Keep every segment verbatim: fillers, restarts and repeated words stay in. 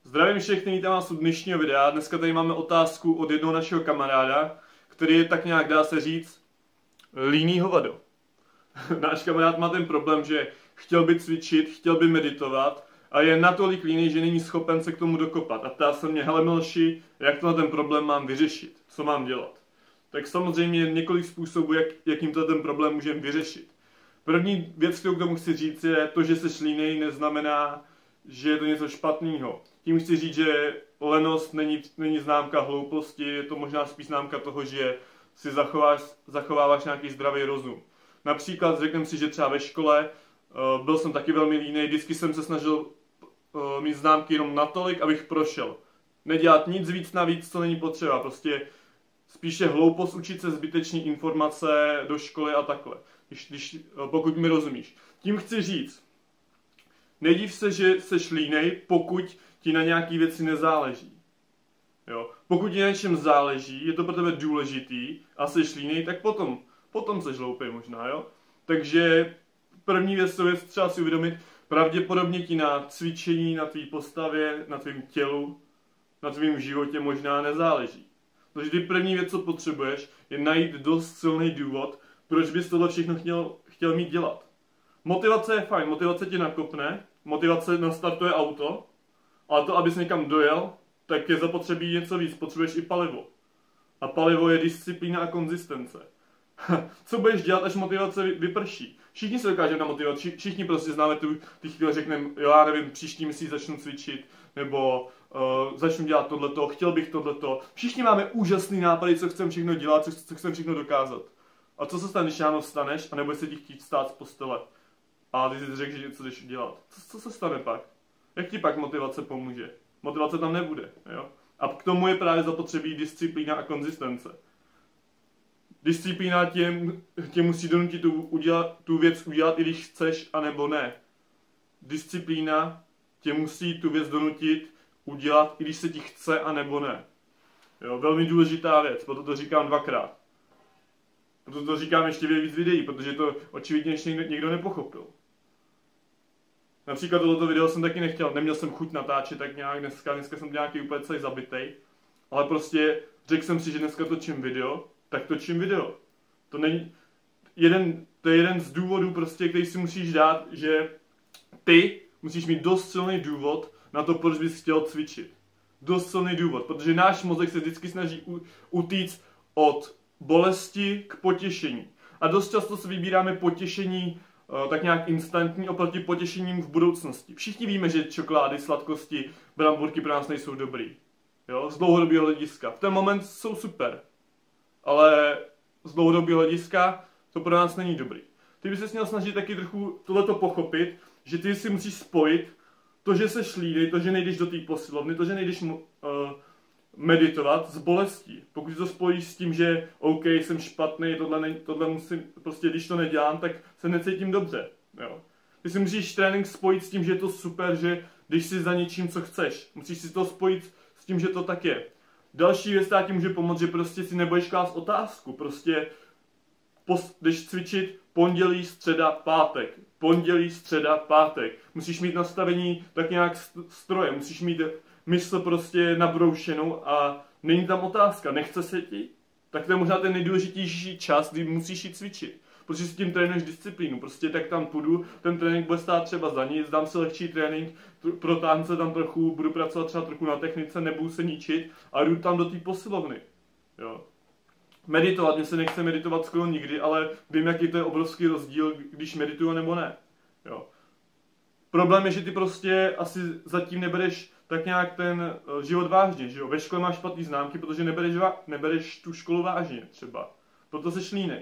Zdravím všechny, vítám vás u dnešního videa. Dneska tady máme otázku od jednoho našeho kamaráda, který je tak nějak, dá se říct, líný hovado. Náš kamarád má ten problém, že chtěl by cvičit, chtěl by meditovat a je natolik líný, že není schopen se k tomu dokopat. A ptá se mě, hele Milši, jak to na ten problém mám vyřešit? Co mám dělat? Tak samozřejmě je několik způsobů, jak, jakým to ten problém můžeme vyřešit. První věc, kterou k tomu chci říct, je to, že jsi línej, neznamená, že je to něco špatného. Tím chci říct, že lenost není, není známka hlouposti, je to možná spíš známka toho, že si zachováš, zachováváš nějaký zdravý rozum. Například řekneme si, že třeba ve škole uh, byl jsem taky velmi línej, vždycky jsem se snažil uh, mít známky jenom natolik, abych prošel. Nedělat nic víc navíc, co není potřeba, prostě spíše hloupost učit se zbytečný informace do školy a takhle, když, když, uh, pokud mi rozumíš. Tím chci říct, nediv se, že seš línej, pokud ti na nějaký věci nezáleží. Jo? Pokud ti na něčem záleží, je to pro tebe důležitý a seš línej, tak potom, potom seš hloupej možná, jo? Takže první věc, co je třeba si uvědomit, pravděpodobně ti na cvičení, na tvý postavě, na tvém tělu, na tvém životě možná nezáleží. Takže ty první věc, co potřebuješ, je najít dost silný důvod, proč bys tohle všechno chtěl, chtěl mít dělat. Motivace je fajn, motivace tě nakopne, motivace nastartuje auto, ale to, abys někam dojel, tak je zapotřebí něco víc, potřebuješ i palivo. A palivo je disciplína a konzistence. Co budeš dělat, až motivace vyprší? Všichni se dokážeme namotivovat, všichni prostě známe tu, ty chvíle řekneme, jo, já nevím, příští měsíc začnu cvičit, nebo uh, začnu dělat tohleto, chtěl bych tohleto. Všichni máme úžasný nápady, co chceme všechno dělat, co, co chceme všechno dokázat. A co se stane, když ráno vstaneš a nebude se ti chtít stát z postele? A ty si řekl, že něco jdeš dělat. Co, co se stane pak? Jak ti pak motivace pomůže? Motivace tam nebude, jo? A k tomu je právě zapotřebí disciplína a konzistence. Disciplína tě, tě musí donutit tu, udělat, tu věc udělat, i když chceš, anebo ne. Disciplína tě musí tu věc donutit udělat, i když se ti chce, anebo ne. Jo? Velmi důležitá věc, proto to říkám dvakrát. Proto to říkám ještě víc videí, protože to očividně ještě někdo, někdo nepochopil. Například tohoto video jsem taky nechtěl, neměl jsem chuť natáčet tak nějak dneska, dneska jsem nějaký úplně celý zabitej, ale prostě řekl jsem si, že dneska točím video, tak točím video. To není, jeden, to je jeden z důvodů prostě, který si musíš dát, že ty musíš mít dost silný důvod na to, proč bys chtěl cvičit. Dost silný důvod, protože náš mozek se vždycky snaží utíct od bolesti k potěšení. A dost často se vybíráme potěšení tak nějak instantní oproti potěšením v budoucnosti. Všichni víme, že čokolády, sladkosti, bramburky pro nás nejsou dobrý. Jo? Z dlouhodobého hlediska. V ten moment jsou super. Ale z dlouhodobého hlediska to pro nás není dobrý. Ty bys se měl snažit taky trochu tohleto pochopit, že ty si musíš spojit to, že seš línej, to, že nejdeš do té posilovny, to, že nejdeš uh, meditovat s bolestí. Pokud to spojíš s tím, že OK, jsem špatný, tohle, ne, tohle musím, prostě když to nedělám, tak se necítím dobře. Jo. Ty si musíš trénink spojit s tím, že je to super, že když si za něčím, co chceš. Musíš si to spojit s tím, že to tak je. Další věc, která ti může pomoct, že prostě si nebudeš klást otázku. Prostě jdeš cvičit pondělí, středa, pátek. Pondělí, středa, pátek. Musíš mít nastavení tak nějak stroje. Musíš mít mysl prostě nabroušenou a není tam otázka, nechce se ti? Tak to je možná ten nejdůležitější čas, kdy musíš jít cvičit. Protože si tím trénuješ disciplínu, prostě tak tam půjdu, ten trénink bude stát třeba za nic, dám si lehčí trénink, protáhnu se tam trochu, budu pracovat třeba trochu na technice, nebudu se ničit a jdu tam do té posilovny. Jo. Meditovat, mě se nechce meditovat skoro nikdy, ale vím, jaký to je obrovský rozdíl, když medituju nebo ne. Jo. Problém je, že ty prostě asi zatím nebereš tak nějak ten život vážně, že jo? Ve škole máš špatný známky, protože nebereš, nebereš tu školu vážně třeba. Proto seš línej.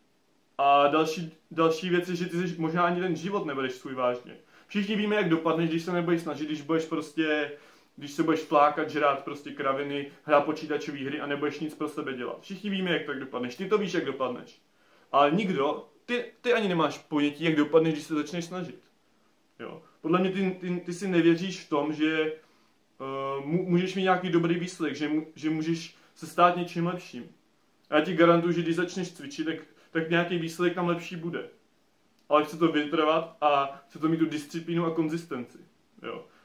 A další, další věc je, že ty možná ani ten život nebereš svůj vážně. Všichni víme, jak dopadneš, když se nebudeš snažit, když budeš prostě, když se budeš flákat, žrát prostě kraviny, hrát počítačové hry a nebudeš nic pro sebe dělat. Všichni víme, jak tak dopadneš. Ty to víš, jak dopadneš. Ale nikdo, ty, ty ani nemáš ponětí, jak dopadneš, když se začneš snažit. Jo. Podle mě ty, ty, ty si nevěříš v tom, že uh, můžeš mít nějaký dobrý výsledek, že, že můžeš se stát něčím lepším. A já ti garantuju, že když začneš cvičit, tak, tak nějaký výsledek tam lepší bude. Ale chce to vytrvat a chce to mít tu disciplínu a konzistenci. Jo.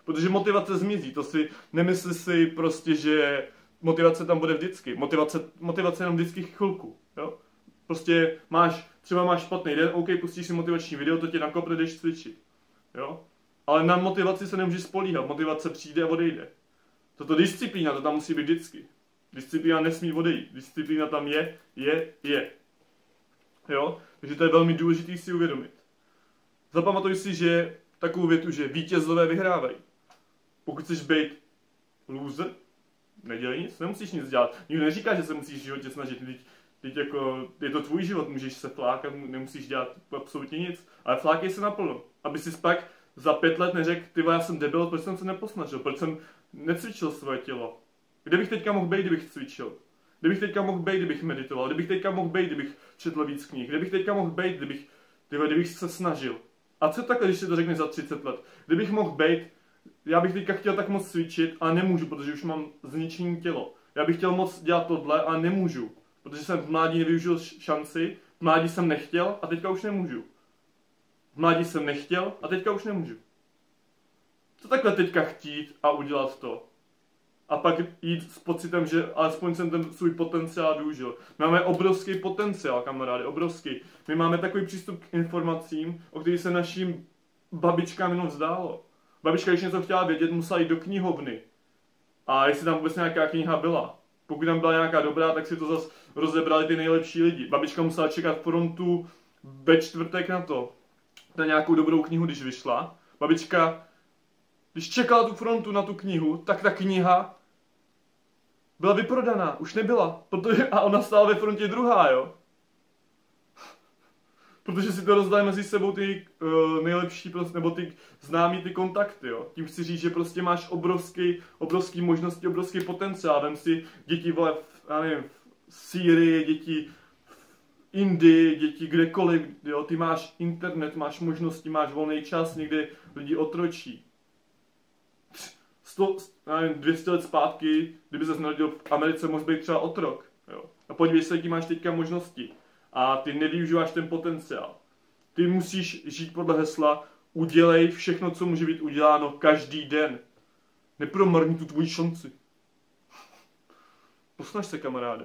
Protože motivace zmizí, to si nemyslí si prostě, že motivace tam bude vždycky. Motivace, motivace jenom vždycky chvilku, jo. Prostě máš, třeba máš špatný den, OK, pustíš si motivační video, to tě nakopne, jdeš cvičit, jo. Ale na motivaci se nemůžeš spolíhat, motivace přijde a odejde. Toto disciplína, to tam musí být vždycky. Disciplína nesmí odejít, disciplína tam je, je, je. Jo, takže to je velmi důležité si uvědomit. Zapamatuj si, že takovou větu, že vítězové vyhrávají. Pokud chceš být loser, nedělej nic, nemusíš nic dělat. Nikdo neříká, že se musíš v životě snažit. Teď, teď jako, je to tvůj život, můžeš se flákat, nemusíš dělat absolutně nic. Ale flákej se naplno, aby si pak za pět let neřekl, ty já jsem debil, proč jsem se neposnažil, proč jsem necvičil svoje tělo. Kde bych teďka mohl být, kdybych cvičil? Kde bych teďka mohl být, kdybych meditoval? Kde bych teďka mohl být, kdybych četl víc knih? Kde bych teďka mohl být, kdybych, tyhle, kdybych se snažil? A co takhle, když si to řekne za třicet let? Kdybych mohl být, já bych teďka chtěl tak moc cvičit, ale nemůžu, protože už mám zničené tělo. Já bych chtěl moc dělat tohle, ale nemůžu, protože jsem v mládí nevyužil šanci, v mládí jsem nechtěl a teďka už nemůžu. V mládí jsem nechtěl a teďka už nemůžu. Co takhle teďka chtít a udělat to? A pak jít s pocitem, že alespoň jsem ten svůj potenciál využil. My máme obrovský potenciál, kamarády, obrovský. My máme takový přístup k informacím, o kterých se našim babičkám jenom vzdálo. Babička, když něco chtěla vědět, musela jít do knihovny. A jestli tam vůbec nějaká kniha byla. Pokud tam byla nějaká dobrá, tak si to zase rozebrali ty nejlepší lidi. Babička musela čekat frontu ve čtvrtek na to. Na nějakou dobrou knihu, když vyšla. Babička, když čekala tu frontu na tu knihu, tak ta kniha byla vyprodaná, už nebyla, protože, a ona stála ve frontě druhá, jo. Protože si to rozdali mezi sebou ty uh, nejlepší, prostě, nebo ty známí ty kontakty, jo. Tím chci říct, že prostě máš obrovský, obrovský možnosti, obrovský potenciál. Vem si děti vole, v, já nevím, v Sýrii, děti v Indii, děti kdekoliv, jo. Ty máš internet, máš možnosti, máš volný čas, někde lidi otročí. sto, nevím, dvě stě let zpátky, kdyby ses narodil v Americe, mohl být třeba otrok. Jo. A podívej se, jaký máš teďka možnosti. A ty nevyužíváš ten potenciál. Ty musíš žít podle hesla udělej všechno, co může být uděláno každý den. Nepromarni tu tvoji šanci. Posnaž se, kamaráde.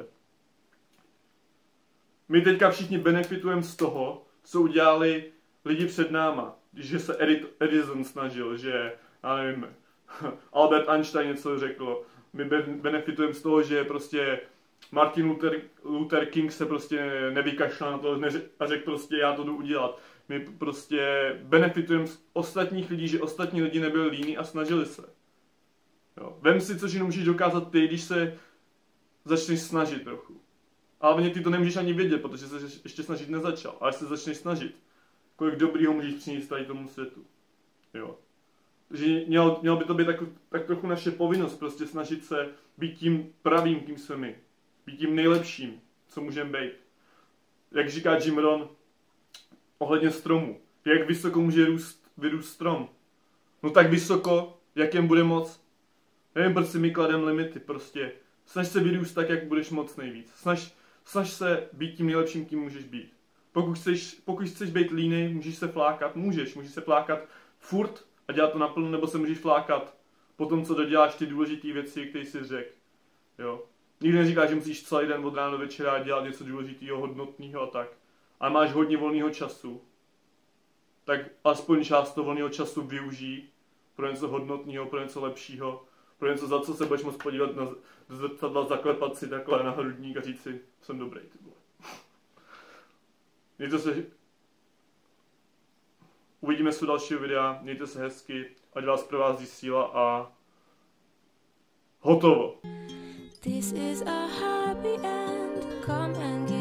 My teďka všichni benefitujeme z toho, co udělali lidi před náma. Že se Edison snažil, že, já nevím, Albert Einstein něco řekl. My benefitujeme z toho, že prostě Martin Luther, Luther King se prostě nevykašlal na to a řekl prostě já to jdu udělat. My prostě benefitujeme z ostatních lidí, že ostatní lidi nebyli líní a snažili se. Jo. Vem si, co můžeš dokázat ty, když se začneš snažit trochu. Ale vlastně ty to nemůžeš ani vědět, protože se ještě snažit nezačal. Ale se začneš snažit. Kolik dobrýho můžeš přinést tady tomu světu. Jo. Takže mělo, mělo by to být tak, tak trochu naše povinnost, prostě snažit se být tím pravým, kým jsme my. Být tím nejlepším, co můžeme být. Jak říká Jim Rohn ohledně stromu. Jak vysoko může růst, vyrůst strom? No tak vysoko, jak jen bude moc. Nevím, proč si my kladem limity, prostě. Snaž se vyrůst tak, jak budeš moc nejvíc. Snaž, snaž se být tím nejlepším, kým můžeš být. Pokud chceš, pokud chceš být línej, můžeš se flákat, můžeš. Můžeš se flákat furt a dělat to naplno, nebo se můžeš flákat po tom, co doděláš ty důležité věci, které jsi řekl. Jo. Nikdo neříká, že musíš celý den od rána do večera dělat něco důležitého, hodnotného a tak. Ale máš hodně volného času. Tak aspoň část toho volného času využij pro něco hodnotného, pro něco lepšího, pro něco, za co se budeš moct podívat na zrcadla, zaklepat si takhle na hrudník a říct si, jsem dobrý, ty vole. Mějte se... Uvidíme se u dalšího videa, mějte se hezky, ať vás provází síla a hotovo. This is a happy end, come and